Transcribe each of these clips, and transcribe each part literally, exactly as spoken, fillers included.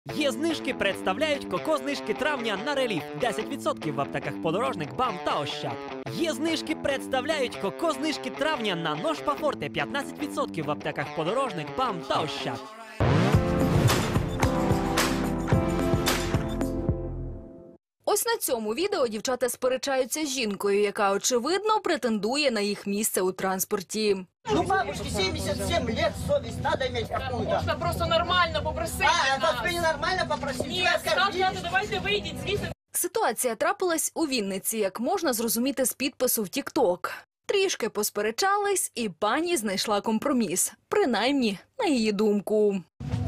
Є знижки представляють коко-знижки травня на реліф. десять відсотків в аптеках Подорожник, БАМ та Ощад. Є знижки представляють коко-знижки травня на нож Пафорте. п'ятнадцять відсотків в аптеках Подорожник, БАМ та Ощад. Ось на цьому відео дівчата сперечаються з жінкою, яка, очевидно, претендує на їх місце у транспорті. Ну, бабушке семьдесят семь лет, совесть надо иметь какую-то. Можна просто нормально попросити. А, это ты ненормально попросить? Ні, Тебя оскорбили. сказати, давайте вийдіть звідси. Ситуація трапилась у Вінниці, як можна зрозуміти з підпису в тік-ток. Трішки посперечались, і пані знайшла компроміс. Принаймні, на її думку.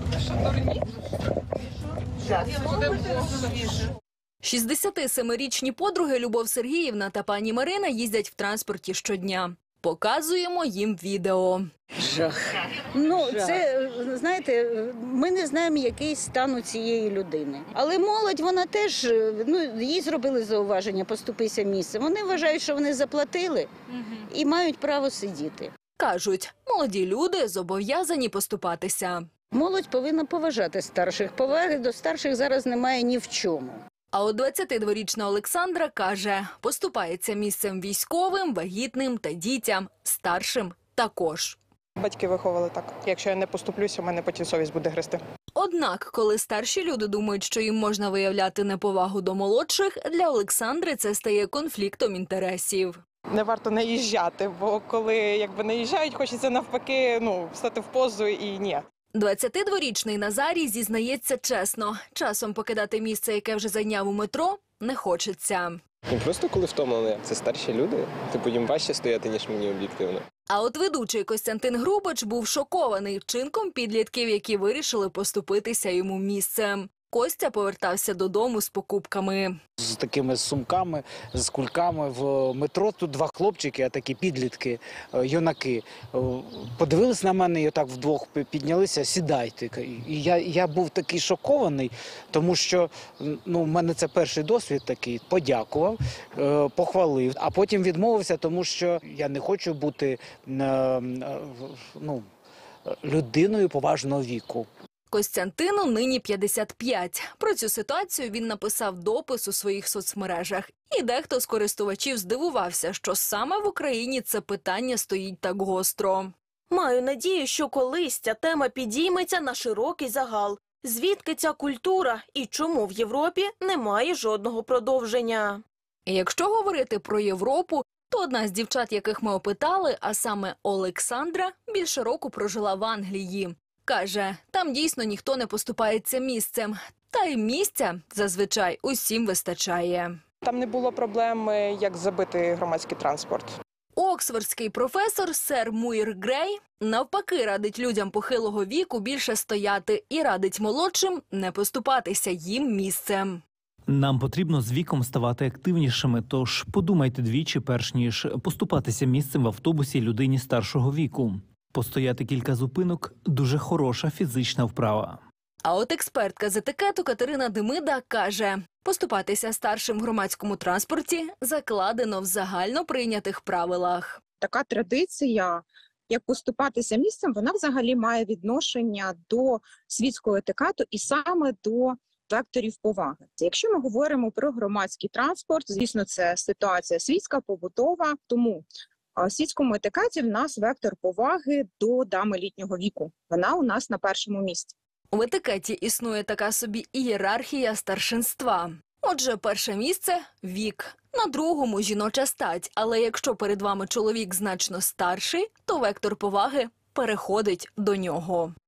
шістдесятисемирічні подруги Любов Сергіївна та пані Марина їздять в транспорті щодня. Показуємо їм відео. Жах. Ну, це, знаєте, ми не знаємо, який стан у цієї людини. Але молодь, вона теж, ну, їй зробили зауваження, поступися місцем. Вони вважають, що вони заплатили і мають право сидіти. Кажуть, молоді люди зобов'язані поступатися. Молодь повинна поважати старших. Поваги до старших зараз немає ні в чому. А от двадцятидворічна Олександра каже, поступається місцем військовим, вагітним та дітям, старшим також. Батьки виховували так. Якщо я не поступлюся, у мене потім совість буде гризти. Однак, коли старші люди думають, що їм можна виявляти неповагу до молодших, для Олександри це стає конфліктом інтересів. Не варто наїжджати, бо коли якби наїжджають, хочеться навпаки, ну, стати в позу і ні. двадцятидворічний Назарій зізнається чесно, часом покидати місце, яке вже зайняв у метро, не хочеться. Не просто коли втомлені, це старші люди. Типу їм важче стояти, ніж мені об'єктивно. А от ведучий Костянтин Грубич був шокований вчинком підлітків, які вирішили поступитися йому місцем. Костя повертався додому з покупками. З такими сумками, з кульками в метро. Тут два хлопчики, а такі підлітки, юнаки. Подивились на мене і отак вдвох піднялися, сідайте. І я, я був такий шокований, тому що ну, в мене це перший досвід такий. Подякував, похвалив, а потім відмовився, тому що я не хочу бути ну, людиною поважного віку. Костянтину нині п'ятдесят п'ять. Про цю ситуацію він написав допис у своїх соцмережах. І дехто з користувачів здивувався, що саме в Україні це питання стоїть так гостро. Маю надію, що колись ця тема підійметься на широкий загал. Звідки ця культура і чому в Європі немає жодного продовження? І якщо говорити про Європу, то одна з дівчат, яких ми опитали, а саме Олександра, більше року прожила в Англії. Каже, там дійсно ніхто не поступається місцем. Та й місця зазвичай усім вистачає. Там не було проблеми, як забити громадський транспорт. Оксфордський професор сер Муїр Грей навпаки радить людям похилого віку більше стояти і радить молодшим не поступатися їм місцем. Нам потрібно з віком ставати активнішими, тож подумайте двічі, перш ніж поступатися місцем в автобусі людині старшого віку. Постояти кілька зупинок – дуже хороша фізична вправа. А от експертка з етикету Катерина Демида каже, поступатися старшим в громадському транспорті закладено в загально прийнятих правилах. Така традиція, як поступатися місцем, вона взагалі має відношення до світського етикету і саме до векторів поваги. Якщо ми говоримо про громадський транспорт, звісно, це ситуація світська, побутова, тому в світському етикеті в нас вектор поваги до дами літнього віку. Вона у нас на першому місці. В етикеті існує така собі ієрархія старшинства. Отже, перше місце – вік, на другому – жіноча стать. Але якщо перед вами чоловік значно старший, то вектор поваги переходить до нього.